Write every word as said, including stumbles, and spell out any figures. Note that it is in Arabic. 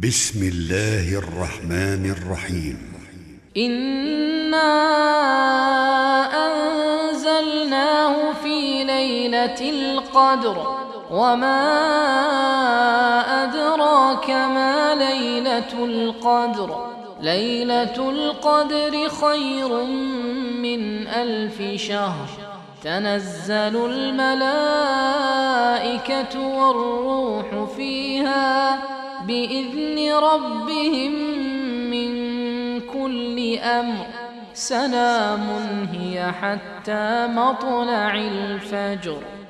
بسم الله الرحمن الرحيم. إنا أنزلناه في ليلة القدر وما أدراك ما ليلة القدر ليلة القدر خير من ألف شهر تنزل الملائكة والروح فيها بإذن ربهم من كل أمر سلام هي حتى مطلع الفجر.